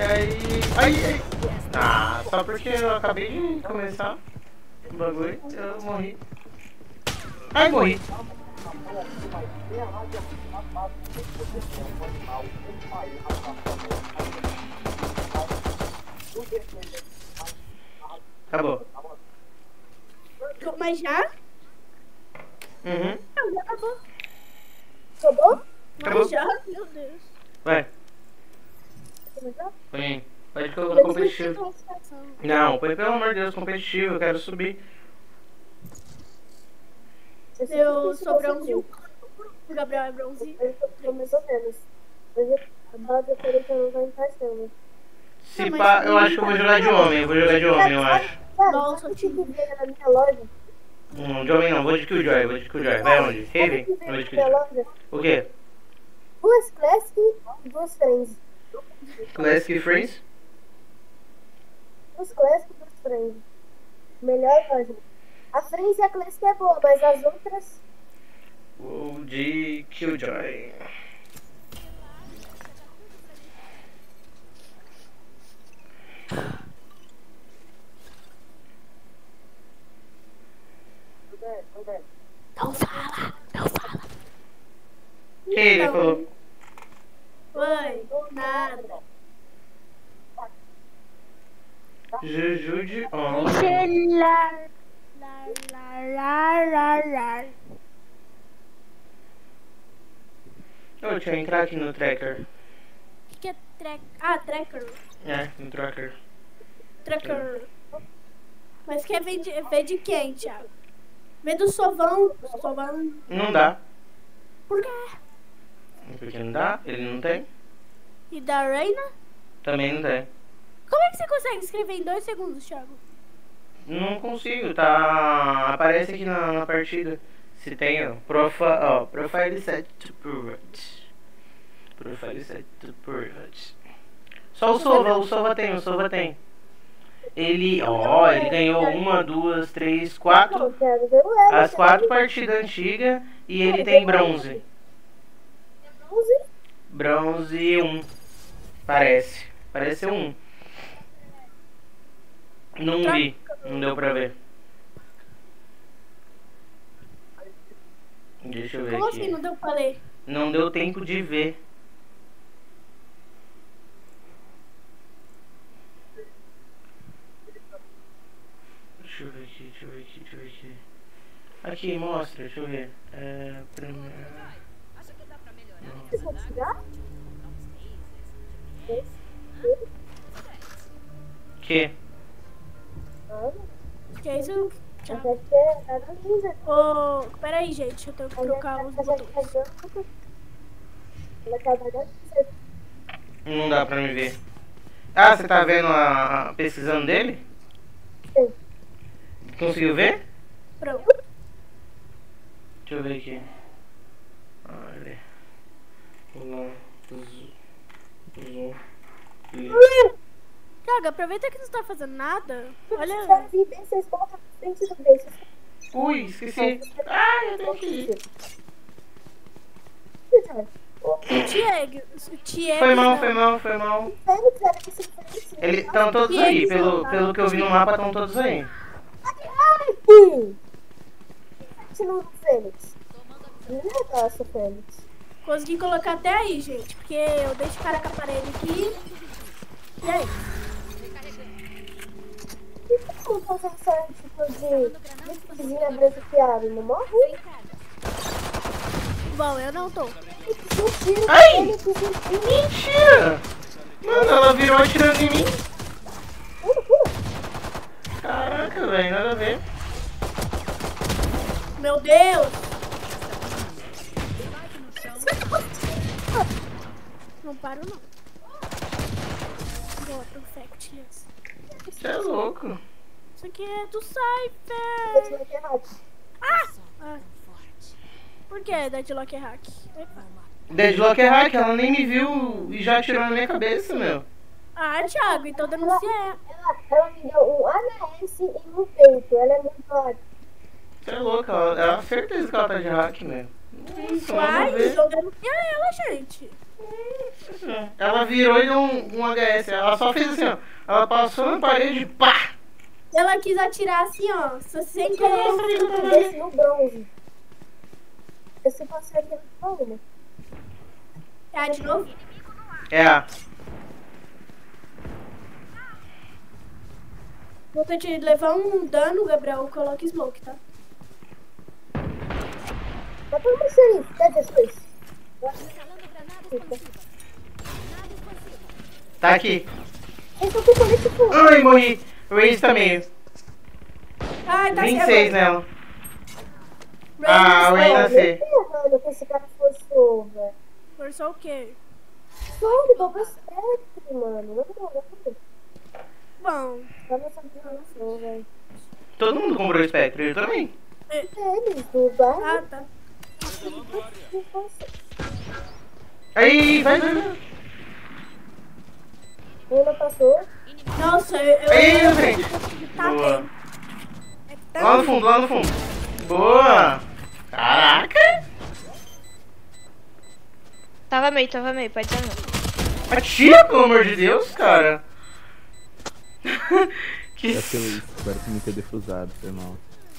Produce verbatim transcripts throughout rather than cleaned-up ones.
aí... Ai, ai. Ah, só porque eu acabei de começar o bagulho, eu morri. Ai, morri. Acabou. Mas já? Uhum. Não, já acabou. Acabou? Acabou. Mas já? Meu Deus. Vai. Põe. Pode colocar competitivo. Não, põe pelo amor de Deus, competitivo, eu quero subir. Eu sou bronze. O Gabriel é bronze. Eu sou mais ou menos. Hoje a base quarenta não vai encaixando. Se pá, eu acho que eu vou jogar de homem, eu vou jogar de homem, eu acho. Nossa, eu tive que ver na minha loja. Hum, de homem não, vou de Killjoy, vou de Killjoy. Vai onde? Raven? Eu vou de Killjoy. O quê? Duas Classic e duas Friends. Classic Friends? Duas Classic e duas Friends. Melhor loja. A Friends e a Classic é boa, mas as outras... Vou de Killjoy. Não fala, não fala. O que ele falou? Oi, nada. Juju de homem. Lá, lá, lá, lá, lá. Oh, deixa eu entrar aqui no tracker. O que é tracker? Ah, tracker. É, no tracker. Tracker. Mas quer ver de, ver de quem, Thiago? Vê do Sovão. Sovão. Não dá. Por quê? Porque não dá, ele não tem. E da Reina? Também não tem. Como é que você consegue escrever em dois segundos, Thiago? Não consigo, tá. Aparece aqui na, na partida. Se tem, ó. Profa, ó. Profile set to private. Profile set to private. Só o Sova, o Sova tem, o Sova tem. Ele, ó, ele ganhou uma, duas, três, quatro. As quatro partidas antigas e ele tem bronze. Bronze um. Parece. Parece um. Não vi, não deu pra ver. Deixa eu ver Como aqui. assim não deu pra ler? Não deu tempo de ver. Deixa eu ver aqui, deixa eu ver aqui, deixa eu ver aqui. Aqui, mostra, deixa eu ver. É, primeiro... Que? Que é isso? Ô, peraí, gente, eu tenho que trocar os botões. Não dá pra me ver. Ah, você tá vendo a, a pesquisando dele? Sim. Conseguiu ver? Pronto. Deixa eu ver aqui. Olha. Zoom. Zoom. Zoom. Thiago, aproveita que você não tá fazendo nada. Olha. Ui, esqueci. Ah, eu tenho que ir. O Tiego. O Tiego. Foi mal, foi mal, foi mal. Eles estão todos aí, pelo, pelo que eu vi no mapa, estão todos aí. Consegui colocar até aí, gente, porque eu deixo o cara com a parede aqui. E aí? Como fazer essa tipo de vizinha branqueada? Não morre? Bom, eu não tô. Ai! Mentira! Mano, ela virou atirando em mim. Caraca, velho, nada a ver. Meu Deus! Não paro, não. Boa, perfect. Você é louco. Isso aqui é do Cypher. Ah! ah. Por que Deadlock é hack? Epa. Deadlock é hack, ela nem me viu e já atirou na minha cabeça, meu. Ah, Thiago, então denuncia ela. Ela, ela me deu um A D S e um peito. Ela é muito rápida. Você é louco, ela, ela certeza que ela tá de hack, meu. Isso, Uai, vamos ver. jogando pra ela, gente. Ela virou e deu um, um H S. Ela só fez assim, ó. Ela passou na parede, pá! Ela quis atirar assim, ó. Só sem querer. Desse no bronze. Esse passei aqui no bronze. É a de novo? É a. Vou te levar um dano, Gabriel. Coloca smoke, tá? Dá pra uma xerife, quer dizer, dois. Tá aqui. Esse aqui foi esse fundo. Ai, morri. Raze tá meio. Ai, tá vinte e seis certo. nela. Ah, o Raze Eu nascer. mano, que esse cara forçou, velho. Forçou o quê? Só ele dobrou Spectre, mano. Não, não, não. Bom, Tá nessa dimensão, velho. Todo mundo comprou o Spectre, eu também. Eles, do bar. ah, tá. Aí, vai, vai, vai. Uma passou. Nossa, eu... eu Aí, na frente. tá Boa. bem. É que tá Lá no fundo, lá no fundo. Boa. Caraca. Tava meio, tava meio, pode ser não. Atira, pelo amor de Deus, cara. Que... É teu isso, agora que me ter defusado, foi mal.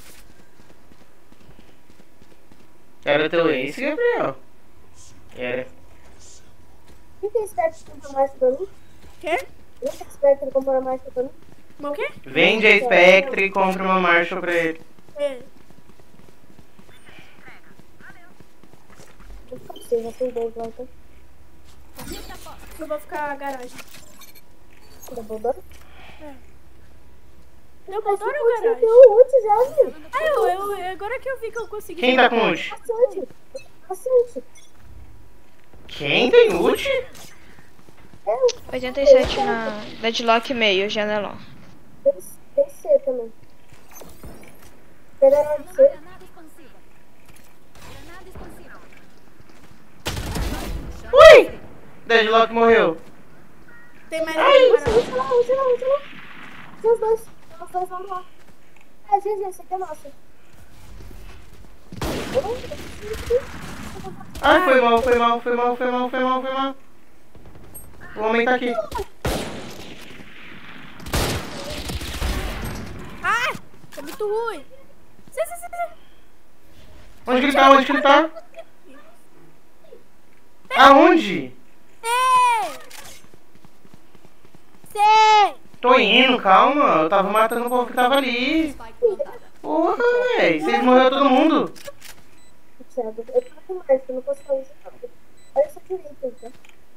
Era teu ace, Gabriel? Era. O que é Spectre que compra mais pra mim? Quê? O que é Spectre que compra mais pra mim? O quê? Vende a Spectre e compra uma Marshall pra ele. É. Eu fico assim, já tem dois lá, então. Eu vou ficar a garagem. Tá bom, bora? Eu adoro a Eu garagem. tenho ult já, viu? Ah, eu, eu, agora que eu vi que eu consegui. Quem tá com ult? Bastante. Bastante. Quem tem ult? Eu, oitenta e sete na deadlock meio, janelão. tem, tem C também. Pegaram de C. Ui! Deadlock morreu. Tem mais Ai, um para... Ult lá, ult lá, ult lá. Tem os dois. Os dois vão lá. É, G G, esse aqui é nosso. Ai, foi mal, foi mal, foi mal, foi mal, foi mal, foi mal. O homem tá aqui. Ah! É muito ruim. Sim, sim, sim, sim. Onde que ele tá? Onde que ele tá? Aonde? Sim! Sim! Tô indo, calma. Eu tava matando o povo que tava ali. Porra, véi. Vocês morreram todo mundo. Thiago, eu tô com mais, eu não posso fazer isso não. Olha essa direita aí, tá?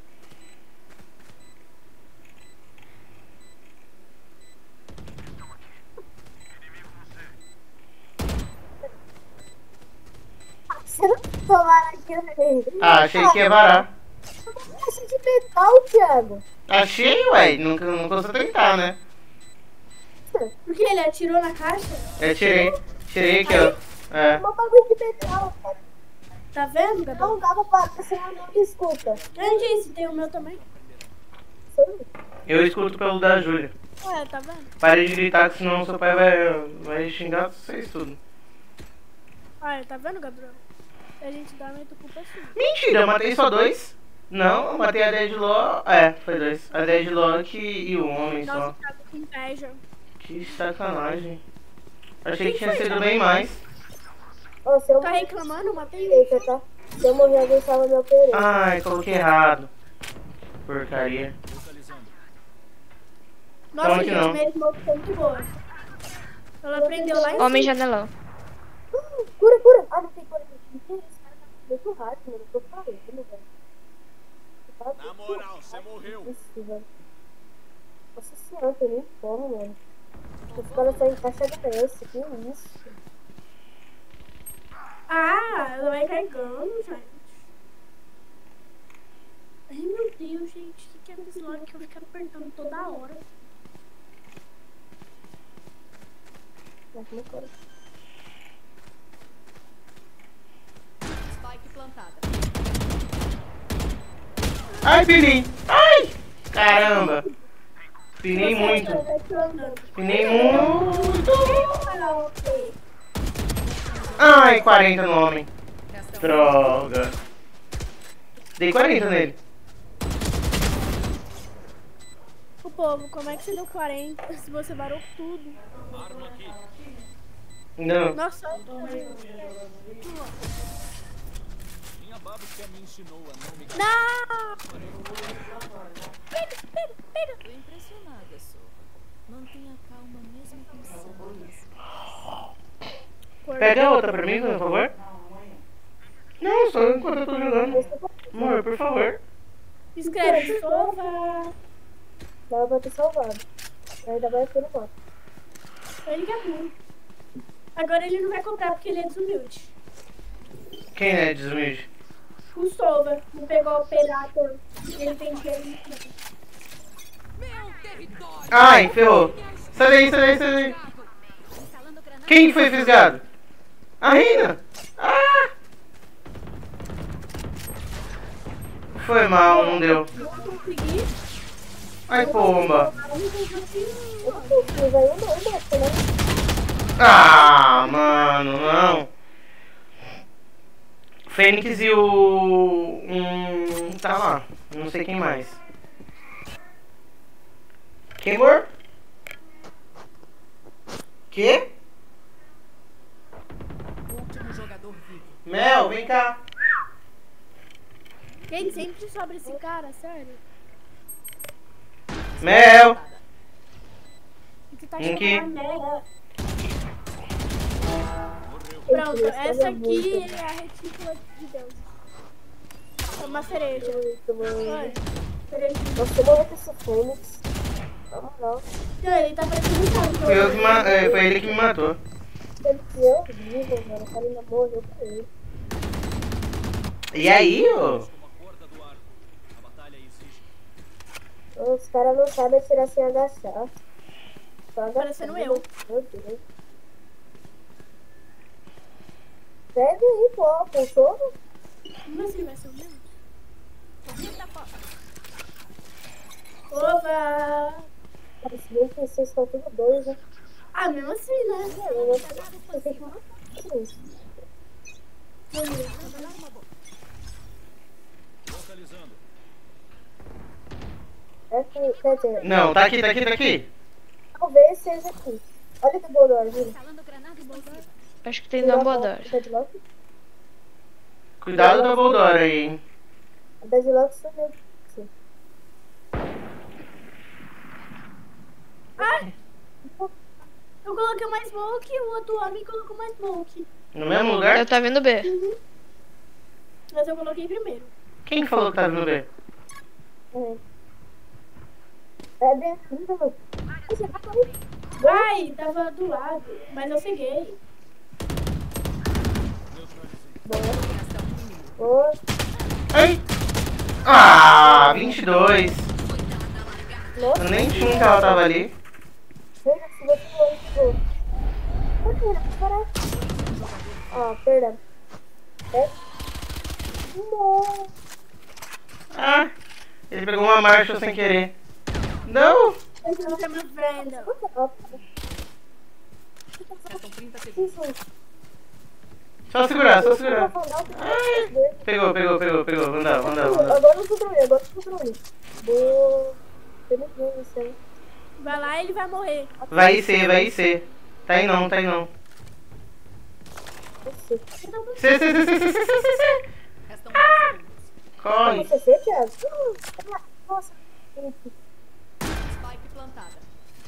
Você não tomar aqui, velho. Ah, achei que ia varar. Caixa de metal, Thiago. Achei, ué. Nunca, não custa tentar, né? Porque ele atirou na caixa? Eu tirei. Tirei aqui, ó. É. Uma bagulho de metal, cara. Tá vendo, Gabriel? Não dava pra você não me escuta. Eu disse, tem o meu também. Eu escuto pelo da Júlia. Ué, tá vendo? Pare de gritar, que senão seu pai vai, vai xingar vocês tudo. Ué, tá vendo, Gabriel? Se a gente dá muito culpa é sua. Mentira, eu matei só dois. Não, eu matei a Deadlock. É, foi dois. A Deadlock e o homem Nossa, só. Thiago, que inveja. Que sacanagem. Achei que tinha sido bem mais. Ó, se eu Tá morrer reclamando? Eu matei um. direita, tá? Se eu morrer, alguém salva meu pereira. Ai, coloquei errado. Porcaria. Nossa, Calma que gente, não. minha smoke foi muito boa. Ela prendeu lá em Homem cima. janelão. Cura, cura. Ah, não tem cura. Esse cara tá muito rápido, mano. Eu tô falando, velho. Tá Na moral, você morreu. isso, velho. Nossa senhora, tem nem como, mano. Os caras só encaixam a cabeça. Que isso? Ah, ela vai carregando, gente. Ai, meu Deus, gente. O que é esse logo que eu fico apertando toda hora? Mas como é que era? Spike plantada. Ai, Pinim! Ai! Caramba! Pinei muito. Pinei muito. Ai, quarenta no homem. Droga. Dei quarenta nele. O povo, como é que você deu quarenta se você varou tudo? Não. Nossa, não! Pega, pega, pega! Tô impressionada, Sova. Mantenha calma mesmo com sangue. Pega outra pra mim, por favor. Não, só enquanto eu tô jogando. Amor, por favor. Escreve, Sova. Ela vai ter salvado. Ainda vai ter no moto. Ele que é burro. Agora ele não vai comprar porque ele é desumilde. Quem é desumilde? O Sova não pegou o pedaço. Ele tem dinheiro. Ai, ferrou. Sai daí, sai daí, sai daí. Quem foi fisgado? A Reina. Ah! Foi mal, não deu. Não consegui. Ai, pomba. Mas aí eu não desço, né? Ah, mano, não. Fênix e o... Hum, tá lá. Não sei quem mais. Quem, amor? Que? Último jogador vivo. Mel, vem cá. Quem sempre sobra esse cara, sério? Mel. Você tá Em chamando que? a merda. Pronto, essa aqui é a retícula de Deus. É uma cereja. Olha, cereja. Nossa, eu morri com esse Fênix. Na moral. Não, ele tá parecendo um cara. Foi, eu que ma- é, foi ele que me matou. Ele que eu vivo, velho. O cara ainda morreu pra ele. E aí, ô? Os caras não sabem atirar sem agachar. Só agachar. Parecendo eu. Meu Deus. Pega aí, pô. Pensou? Como assim vai ser o mesmo? Opa! Parece bem que vocês estão tudo dois, né? Ah, mesmo assim, né? Eu vou pegar você que não isso. É que, quer dizer, Não, tá aqui, tá aqui, tá aqui. talvez seja aqui. Olha que Dumbledore, viu? Acho que tem Dumbledore. Deadlock? Cuidado da Voldora aí, hein. A Deadlock sumiu. Sim. Ah! Eu coloquei uma smoke e o outro homem colocou uma smoke. No mesmo lugar? Eu tá vindo B. Mas eu coloquei primeiro. Quem que falou que tava no B? É. É dentro. Você tá com ele. Ai, tava do lado, mas eu ceguei. Boa. Ai! Ah, vinte e dois. Nossa, Eu nem tinha que ela tava ali. veja se você foi. Tipo... Por que? Para. Ah, perdão. É? Não. Ah, ele pegou uma marcha sem querer. Não! Eu chamo Brenda. Restam trinta segundos. Só segurar, só segurar. Pegou, pegou, pegou, pegou. Vandal, vandal, vandal. Agora eu tô drone, agora eu tô drone. Boa. Feliz mesmo, isso aí. Vai lá e ele vai morrer. Vai ser, vai ser. Tá aí não, tá aí não. Você. C, C, C, C, C, C, C, C. Restam dez segundos. Corre. Você, você, Thiago? Ah, nossa. Spike plantada.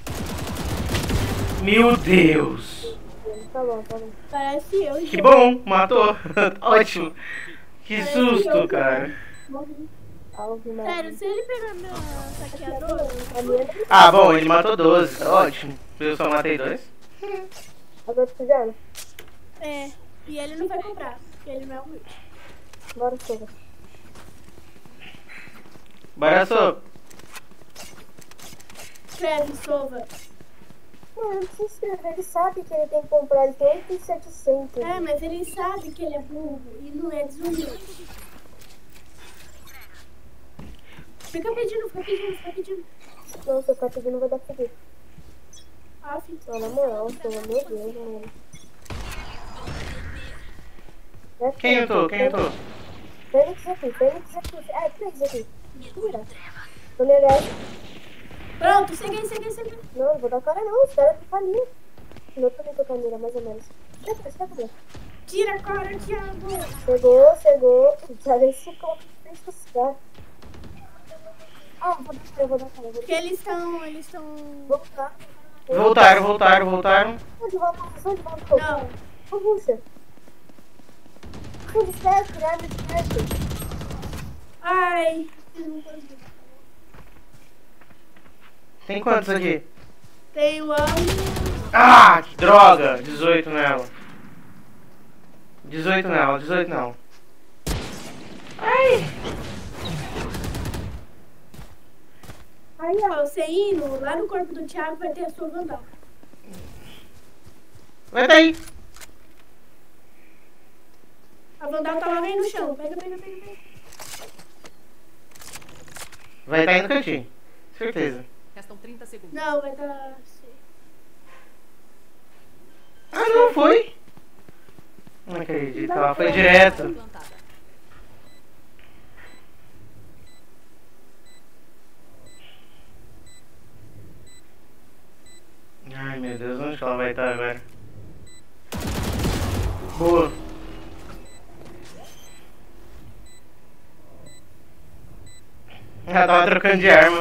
Meu Deus. Tá bom, tá bom. Parece eu, Que gente. bom, matou. Ótimo. Que susto, cara. Salve, mano. Sério, se ele pegar meu saqueador, A minha... Ah, bom, ele matou doze, tá ótimo. Eu só matei dois. Agora fizeram. é. E ele não vai comprar, porque ele não é humilde. Bora, Sova. Bora, só. Escreve, Sova. Mano, não precisa escrever. Ele sabe que ele tem que comprar. Ele tem oito mil e setecentos. É, mas ele sabe que ele é burro e não é desumilde. Fica pedindo, fica pedindo, fica pedindo. Não, seu cativo não vai dar feliz. Ah, filho. Não, na moral, Sova, meu Deus, mano. Né? Quem entrou? Quem entrou? Fênix aqui, Fênix aqui. Ah, Fênix aqui. Mentira. Tô me olhando. Pronto, segue aí, segue aí, segue aí. Não, não vou dar cara não. Espera que caminha. Eu também tô caminhando, mais ou menos. Espera, espera. Tira a cara, Thiago. Chegou, chegou. Já vem se coloca em frente dos caras. Ah, vou dar cara, vou dar cara. Porque eles estão, eles estão... Vou ficar. Voltaram, voltaram, voltaram. Só de volta, só de volta. Não. Ô, Bucha. Tudo certo, nada de certo. Ai. Tem quantos aqui? Tem o ângulo. Ah, que droga! dezoito nela. dezoito nela, dezoito não. Ai! Aí, ó, você indo lá no corpo do Thiago vai ter a sua Vandal. Vai daí! A Vandal tá lá aí no chão. Pega, pega, pega, pega. Vai estar aí no cantinho. Certeza. Restam trinta segundos. Não, vai tá... Ah, não foi? Não acredito, ela foi direto. Plantada. Ai meu Deus, onde que ela vai estar agora? Boa. Ela tava trocando de arma.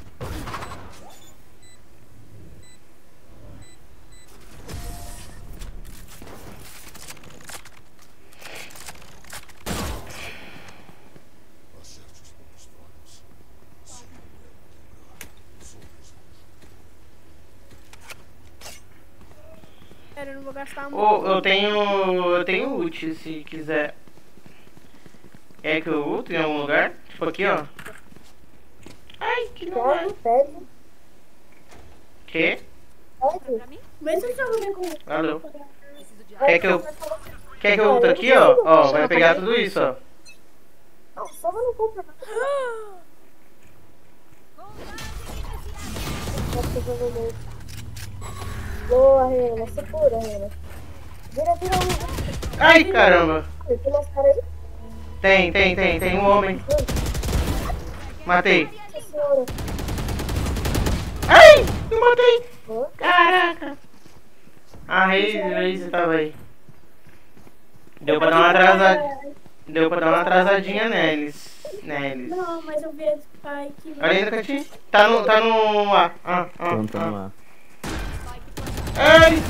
Pera, eu não vou gastar muito. Oh, eu tenho. Eu tenho ult se quiser. É que eu ult em algum lugar? Tipo aqui, ó. Ai, que não é. Pede, pede, Que? pede. Vê se o jogo vem com... Valeu. Preciso de Quer que eu. Quer que eu ult aqui, ó? Ó, vai pegar tudo isso, ó. Não, só não compra nada. Provavelmente. Boa, Rena. Segura, Rena. Vira, vira um. Ai, caramba. Tem mais cara aí? Tem, tem, tem, tem um homem. Matei. Nossa senhora. Ai, eu matei. Hã? Caraca. A Reise, a Reise tava aí. Deu pra dar uma atrasada. Deu pra dar uma atrasadinha neles. Neles. Não, mas eu vi a Spike. Olha aí no cantinho. Tá no. Tá no. Ah, ah, ah, Plantando ah. lá. Ai!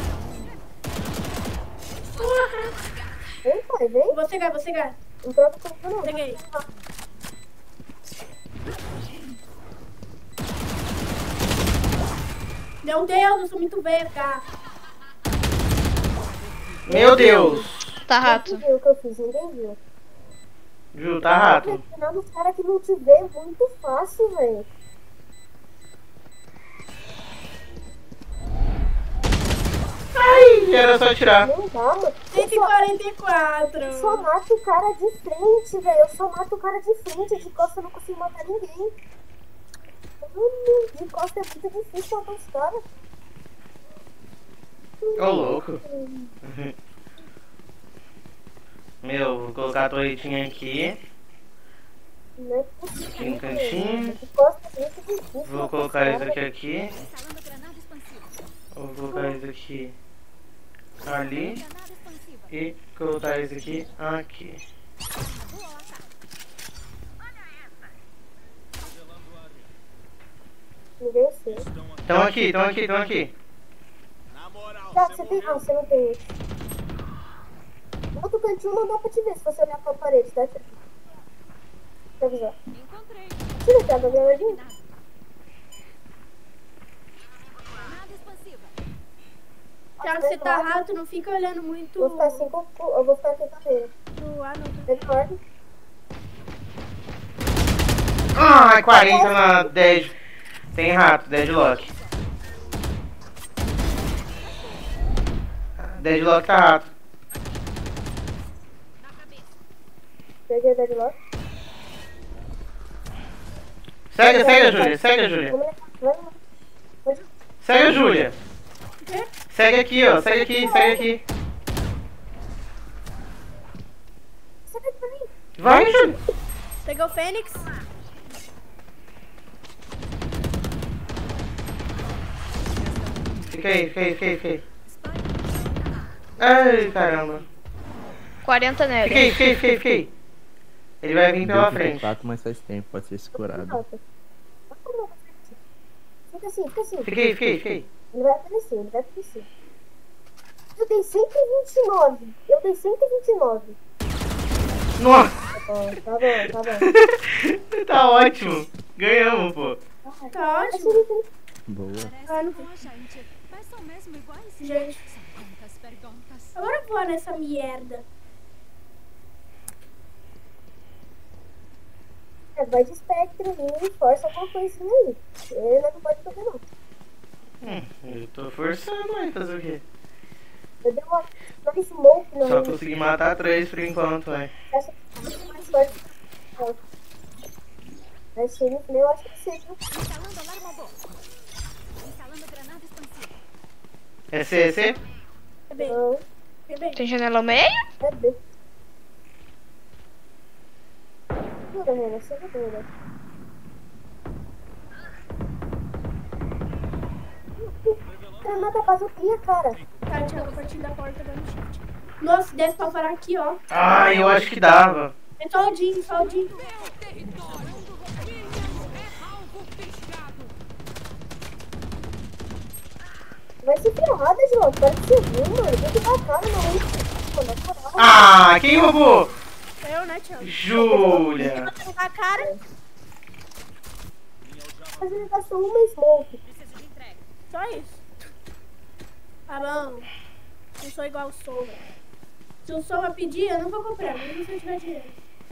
Vem, pai, vem. Vou cegar, vou cegar. Não troca comigo, não. Peguei. Meu Deus, eu sou muito velha, cara. Meu Deus! Tá rato. Ninguém viu o que eu fiz, ninguém viu. Viu, tá rato. Afinal, os caras que não te vê é muito fácil, velho. Ai, era só tirar. Não dá, mano. cento e quarenta e quatro. Eu só mato o cara de frente, velho. Eu só mato o cara de frente. De costa eu não consigo matar ninguém. Hum, de costa é muito difícil matar os caras. Ô, louco. Meu, vou colocar a torretinha aqui. Não é possível. Aqui no cantinho. De costa é muito difícil. Vou matar colocar os isso caras. aqui aqui. instalando granada expansiva. Vou colocar isso aqui ali. Granada expansiva. E colocar isso aqui aqui. Boa ao ataque. Ninguém sei. Tão aqui, tão aqui, tão aqui. Tá, você tem. Ah, você não tem. No outro cantinho não dá pra te ver se você olhar pra parede, tá? Pra avisar. Encontrei. Tira a cara, minha verdinha. Granada expansiva. Já que você tá rato, não fica olhando muito Vou ficar assim com. Eu vou ficar aqui com ele. pro ar, não. Pega a ordem. Ah, quarenta na dez. Tem rato, deadlock. Deadlock tá rato. Peguei a deadlock. Segue, segue a Júlia, segue a Júlia. Vamos lá. Vai lá. Pode ir. Segue a Júlia. quê? Segue aqui, ó. Segue aqui, segue aqui. Vai, Júlio. Pegou o Fênix. Fica aí, fica aí, fica aí, fica aí. Ai, caramba. quarenta Fica aí, nele. fica aí, fica aí, fica aí. Ele vai vir pela Deu frente. quatro, mas faz tempo, pode ser escurado. Fica assim, fica assim. Fica aí, fica aí, fica aí. Ele vai aparecer, ele vai aparecer. Eu dei cento e vinte e nove. Eu dei cento e vinte e nove. Nossa, Tá bom, tá bom, tá bom. tá ótimo. Ganhamos, pô. Tá ótimo. Boa. Ah, não Com a gente. Mas são mesmo iguais? Gente. São tantas perguntas. Agora eu vou nessa merda. É, vai de Spectre ali e força alguma coisinha aí. Ele não pode fazer não. Hum, eu tô forçando aí, fazer o quê? Eu dei uma, uma smoke no Só consegui matar três por enquanto, vai. Acho que é mais forte. Mas se ele eu acho que seja. Instalando alarma bomba. Instalando granada expansiva. É C, é C? É B. Não, É B. Tem janela ao meio? é B. Segura, Renan, segura. Granada bazuquinha, cara. Tá, Thiago, a partir da porta dando shift. Nossa, desce pra parar aqui, ó. Ah, eu acho que dava. É só o Jim, só o Jim. Vai se ferrar, João. Para que você viu, mano. Tem que dar a cara na última. Mano, na moral. Ah, quem roubou? Eu, né, Thiago? Júlia. A cara. Mas ele gastou uma smoke. Só isso. Tá bom. Não sou igual o Sova. Se o Sova pedir, eu não vou comprar, mesmo se eu tiver dinheiro.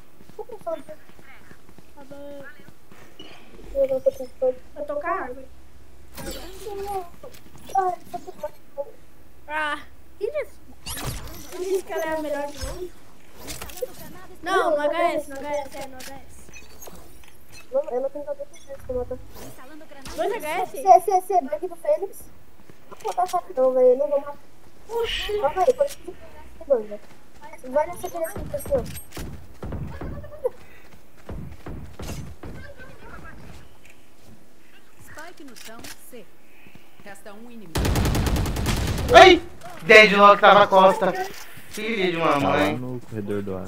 Tá bom. Eu não tô pensando. Eu tô com a árvore. Ah, que isso? Não disse que ela é a melhor de longe? Não, no H S, no H S, é no H S. Não, eu não tenho nada pra fazer com matar. Instalando granada. Dois H S? C, C, C, bug do Fênix. Não vou matar rapidão, velho. Não vou matar. Oxi. Calma aí, pode ser banda. Vai nessa direção, pessoal. Spike no chão, C. Resta um inimigo. Ai! Deadlock tava a costa. Filha de uma Tá lá mãe. no corredor do ar.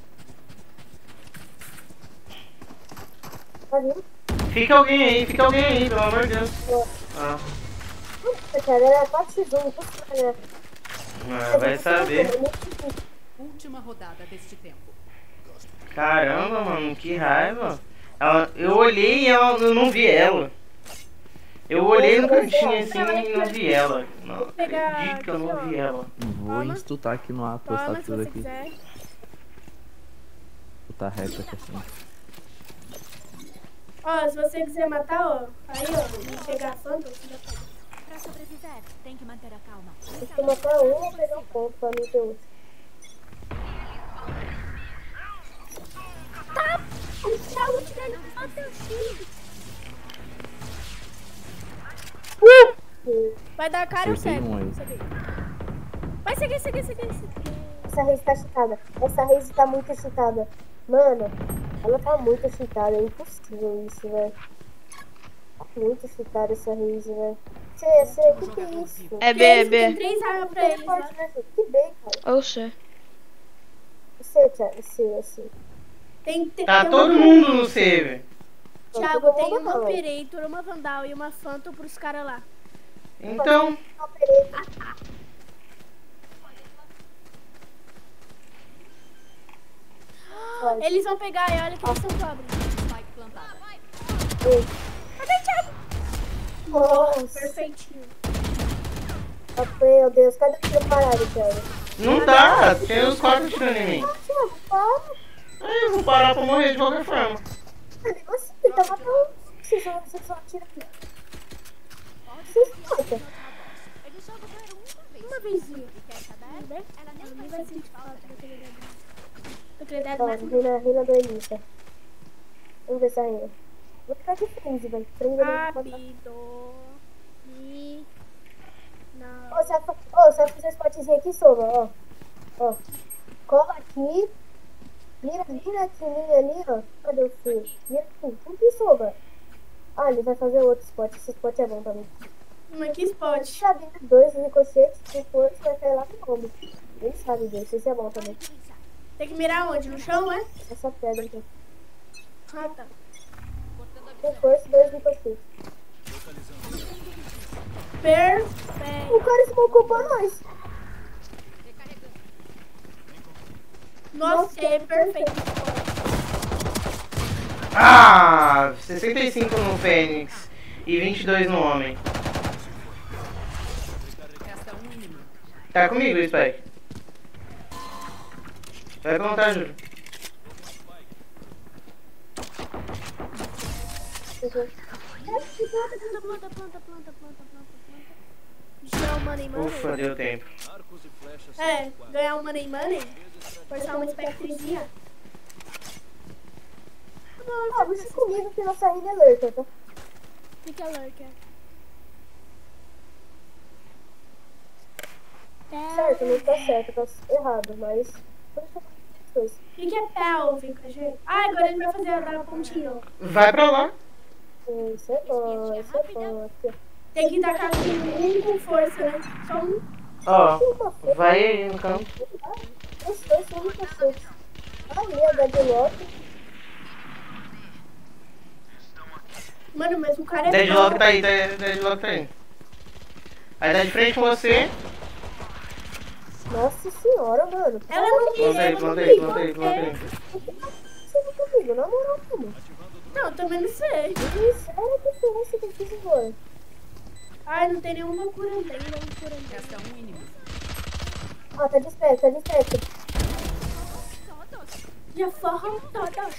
Tá vindo? Fica alguém aí, fica alguém aí, pelo amor de Deus. Ah, Nossa, cara, era quatro x um. Nossa, cara. ah, vai saber. Última rodada deste tempo. Caramba, mano, que raiva. Ela, eu olhei e ela, eu não vi ela. Eu olhei no cantinho assim e não vi ela. Não acredito que eu não vi ela. Vou Toma. instutar aqui no ar, postar Toma se tudo você aqui. quiser. Botar reto aqui assim. Ó, se você quiser matar, ó. Aí, ó, não pegar a Phantom, você já pode. Pra sobreviver, tem que manter a calma. Tem que matar um ou pegar um ponto pra mim ter outro. Tá! O Thiago tirou ele do teu filho. Vai dar cara ou Acertei cego? um aí. Segui. Vai seguir, seguir, seguir, seguir. Essa raise tá cheatada. Essa raise tá muito cheatada. Mano, ela tá muito cheatada. É impossível isso, velho. Tá muito cheatada essa raise, velho. Cê, cê, que que é isso? É B, é Tem B. três armas pra eles lá. Forte, né, filho? Que bem, cara. Ou C. Você, Thiago, você, assim. Tem, tem, Tá tem todo uma... mundo no save. Thiago, tem uma Operator, uma Vandal e uma Phantom pros caras lá. Então, Eles vão pegar e olha que eles são pobres. Spike plantada. Cadê, Thiago? Nossa, Perfeitinho. meu Deus, cadê o seu parado, Thiago? não dá. Tem os quatro tirando em mim. Thiago, para. Aí eu vou parar pra morrer de qualquer forma. Cadê você? Ele tá matando. Você só, você só atira aqui. Você escuta. Eles jogam para uma vez. Uma vezinha. E quer saber? Tudo bem? Ela nem Nem vai vai sentir sentir falta. falta daquele dedo. Daquele dedo Ó, mais... Rina, Rina do Elisa. Vamos ver essa Rina. Vou ficar de frenzy, velho. Frenzy ali. Rápido. E... Não. Ô, você vai fa- ô, você vai fazer esse potezinho aqui, Sova, ó. Ó. Cola aqui. Mira, mira aqui, mira ali, ó. Cadê o fio? Mira aqui. Não tem sobra. Ah, ele vai fazer outro spot. Esse spot é bom também. Mas que spot? Sabe, dois ricochetes, se for, você vai cair lá no combo. Ele sabe disso, esse é bom também. Tem que mirar onde? No chão, é? Essa pedra aqui. Ah, tá. Com força, dois ricochetes. Perfeito. O cara smocou pra nós. Nossa, é perfeito. Ah, sessenta e cinco no Fênix e vinte e dois no Homem. Resta um inimigo. Tá comigo, Spike. Vai plantar, Júlio. Planta, planta, planta, planta, planta, planta, planta. Ganhar um money money. Ufa, deu tempo. É, ganhar um money money. Forçar uma espectrezinha. Ah, você comigo que nossa ilha é lurker, tá? O que que é lurker? Certo, não tá certo, tá errado, mas... O que que é pélvica, gente? Ah, agora ele vai fazer a dar pontinho. Vai pra lá. Isso é bom, isso é bom. Aqui, Tem que tacar com um com força, né? Só um. Ó, vai aí no campo. os dois são muito fortes. Ali, a Deadlock. Mano, mas o cara é Deadlock bom. tá aí, Dead- Deadlock tá aí. Aí tá de frente com você. Nossa senhora, mano. Ela não quis, Planta aí, ela não planta aí, quis. planta aí, planta aí. Você não comigo, na moral, como? Não, também não sei. Sério que diferença que eu fiz agora? Ai, não tem nenhuma curandei, nenhuma curandei. Resta um inimigo. Ah, tá disperso, tá disperso. Já foram todas.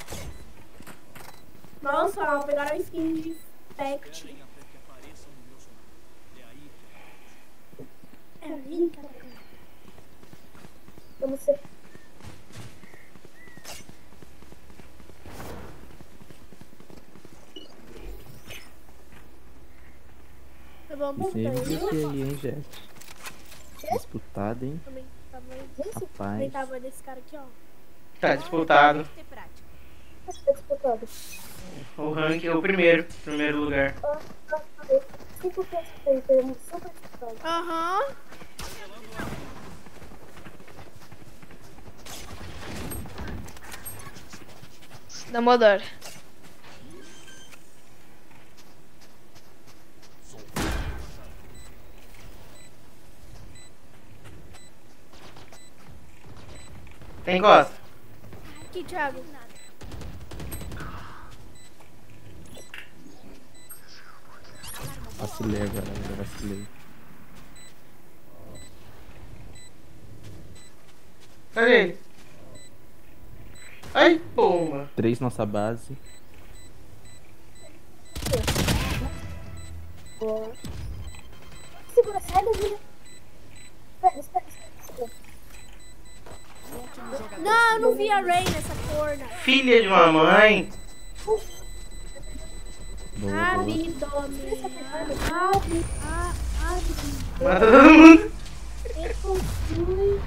Nossa, ó, pegaram a skin de Spect. É linda. Vamos ser. Tá bom, bom, Sempre tá que indo. aí, hein, Jet? Disputado, hein? Também tava, também Rapaz. tava desse cara aqui, ó. Tá disputado. Ter prática. Tá disputado. O rank é o primeiro. Primeiro lugar. Ah, ah, ah, cinco pontos tem, tem super disputado. Aham. Dumbledore. Tem gosta? Aqui, Thiago. Vacilei agora, eu vacilei. Cadê ele? Ai, pomba. Três nossa base. Boa. Segura, sai da vida. Espera, espera, espera. Não, eu não vi a Ray nessa corna. Filha de uma mãe. Boa, boa. Abdômen. Ab... a- Abdômen. Mata todo mundo. Reconstrui.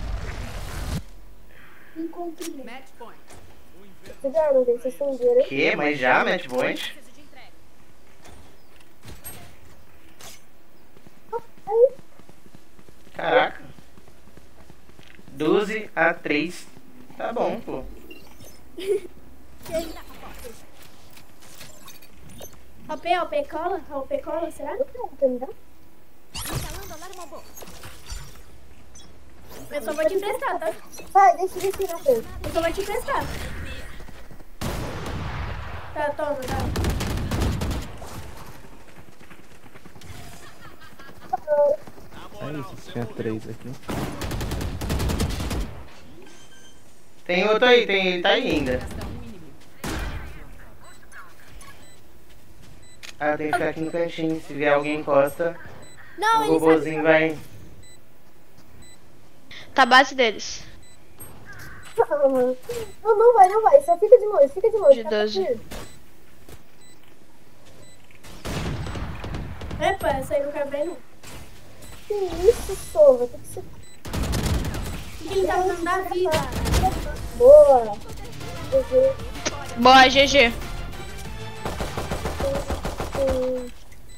Encontrei. Match point. Cuidado, gente, vocês estão vendo, hein? Que? Mas já, match point? Preciso de entrega. Aí, Caraca. doze a três. Tá bom, pô. O P, o P cola? O P cola, será? eu quero, entendeu? Instalando alarme bom. Eu só vou te emprestar, tá? Vai, deixa eu ver na frente. Eu só vou te emprestar. Tá, toma, tá. É isso, tinha três aqui. Tem outro aí, tem, ele tá aí ainda. Resta um inimigo. Ah, eu tenho que ficar aqui no cantinho. Se vier alguém encosta, Não, o ele robôzinho vai. Tá a base deles. Não, não vai, não vai. Só fica de longe, fica de longe. De tá doze. perto. sabe. Epa, essa aí não quer ver, não. Que isso, Sova? Tem que ser. O que ele tá fazendo da vida? Boa. G G. Boa, G G. Hum,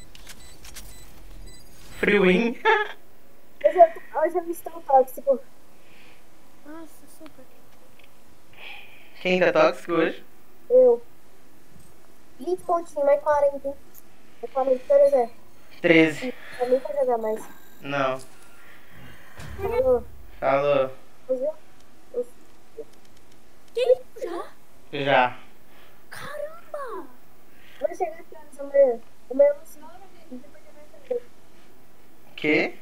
Free win. Eu já, eu já vi tão tóxico. Nossa, super. Quem tá tóxico hoje? Eu. vinte pontinhos, mais quarenta, hein? Mais quarenta, por exemplo. treze. Pra mim pra jogar mais. Não. Falou. Falou. Mas eu- eu- Que? Já? Já. Caramba! Vai chegar que horas amanhã? Amanhã eu não sei. Depois de amanhã também. Que?